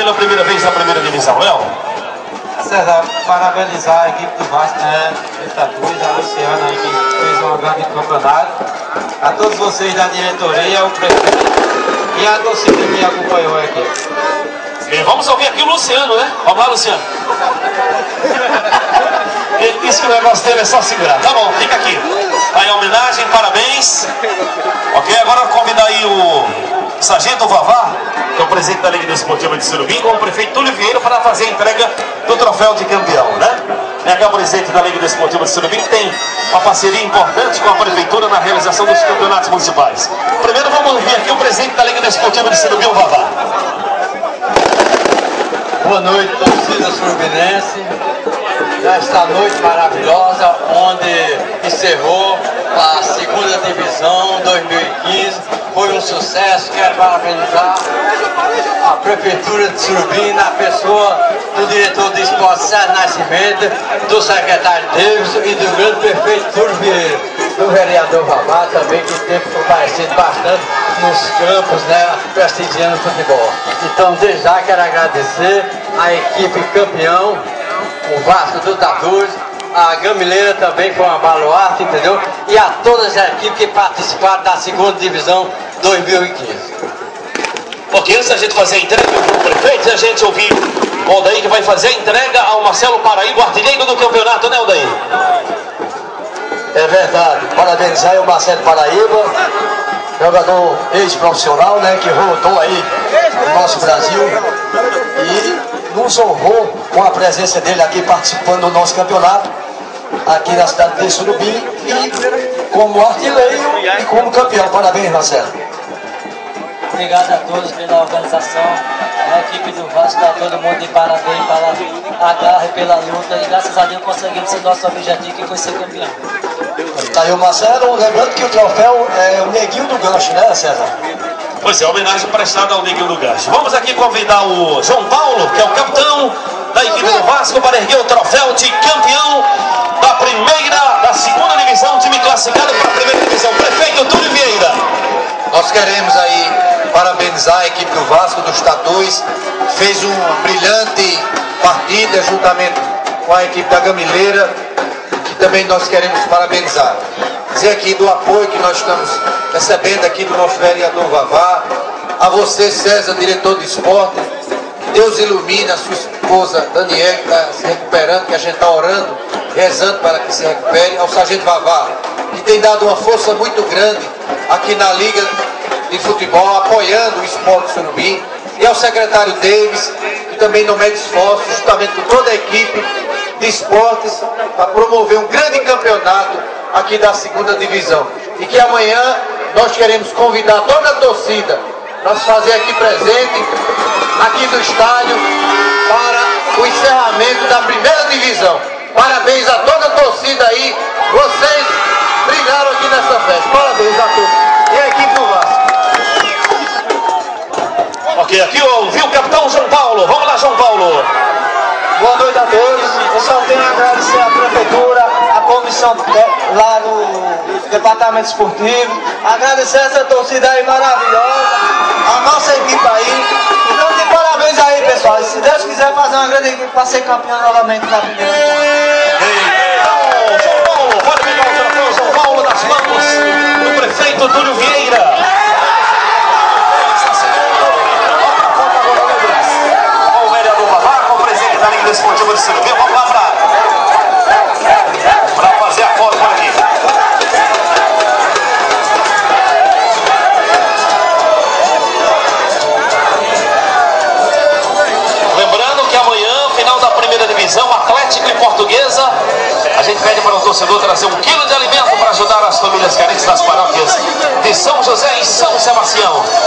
pela primeira vez na primeira divisão, Léo. César, parabenizar a equipe do Vasco, né? Libertadores, a Luciana aí que fez um grande campeonato. A todos vocês da diretoria, o prefeito e a torcida que me acompanhou aqui. E vamos ouvir aqui o Luciano, né? Vamos lá, Luciano. Ele disse que o negócio dele é só segurar. Tá bom, fica aqui. Aí a homenagem, parabéns. Ok, agora convidar aí o Sargento Vavá, que é o presidente da Liga Desportiva de Surubim, com o prefeito Túlio Vieira para fazer a entrega do troféu de campeão, né? É aqui o presidente da Liga Desportiva de Surubim, que tem uma parceria importante com a prefeitura na realização dos campeonatos municipais. Primeiro vamos ouvir aqui o presidente da Liga Desportiva de Surubim, o Vavá. Boa noite, torcida surubinense. Nesta noite maravilhosa, onde encerrou a segunda divisão 2015, foi um sucesso. Quero parabenizar a Prefeitura de Surubim, na pessoa do diretor de esporte Sérgio Nascimento, do secretário Davidson e do grande prefeito Túlio Vieira, do vereador Vavá também, que tem comparecido bastante nos campos, né, prestigiando o futebol. Então, desde já quero agradecer a equipe campeão, o Vasco dos Tatuos, a Gamileira também foi uma baluarte, entendeu? E a todas as equipes que participaram da segunda divisão 2015. Ok, antes da gente fazer a entrega para o prefeito, a gente ouvir o Aldair, que vai fazer a entrega ao Marcelo Paraíba, artilheiro do campeonato, né, Aldair? É verdade, parabenizar o Marcelo Paraíba, jogador ex-profissional, né, que rodou aí no nosso Brasil e nos honrou com a presença dele aqui participando do nosso campeonato, aqui na cidade de Surubim, e como artilheiro e como campeão. Parabéns, Marcelo. Obrigado a todos pela organização, a equipe do Vasco, está todo mundo de parabéns pela garra e pela luta, e graças a Deus conseguimos ser nosso objetivo, que foi ser campeão. Tá aí o Marcelo, lembrando que o troféu é o Neguinho do Gancho, né, César? Pois é, homenagem prestada ao Neguinho do Gancho. Vamos aqui convidar o João Paulo, que é o capitão da equipe do Vasco, para erguer o troféu de campeão da segunda divisão, time classificado para a primeira divisão. Prefeito Túlio Vieira. Nós queremos aí parabenizar a equipe do Vasco, dos Tatuos, fez uma brilhante partida juntamente com a equipe da Gamileira, que também nós queremos parabenizar. Dizer aqui do apoio que nós estamos recebendo aqui do nosso vereador Vavá, a você, César, diretor de esporte, que Deus ilumine a sua esposa Daniela, que está se recuperando, que a gente está orando, rezando para que se recupere, ao Sargento Vavá, que tem dado uma força muito grande aqui na Liga de Futebol, apoiando o esporte Surubim, e ao secretário Davis, que também não mede esforços, justamente com toda a equipe de esportes, para promover um grande campeonato aqui da segunda divisão. E que amanhã nós queremos convidar toda a torcida para se fazer aqui presente, aqui do estádio, para o encerramento da primeira divisão. Parabéns a toda a torcida aí, vocês brilharam aqui nessa festa. Parabéns a todos. E a equipe do Vasco. Ok, aqui ouviu o capitão João Paulo. Vamos lá, João Paulo. Boa noite a todos. Eu só tenho a agradecer à prefeitura, à comissão lá no departamento esportivo, agradecer essa torcida aí maravilhosa, a nossa equipe aí. Então, de parabéns aí, pessoal. E se Deus quiser fazer uma grande equipe para ser campeão novamente na primeira. Então, João Paulo, pode pegar o troféu João Paulo nas mãos do prefeito Túlio Vieira. Com o vereador Vavá, com o presidente da Liga Desportiva de Surubim. Vamos lá para fazer a foto por aqui. Lembrando que amanhã, final da primeira divisão, Atlético e Portuguesa, a gente pede para o torcedor trazer 1 quilo de alimento para ajudar as famílias carentes das paróquias de São José e São Sebastião.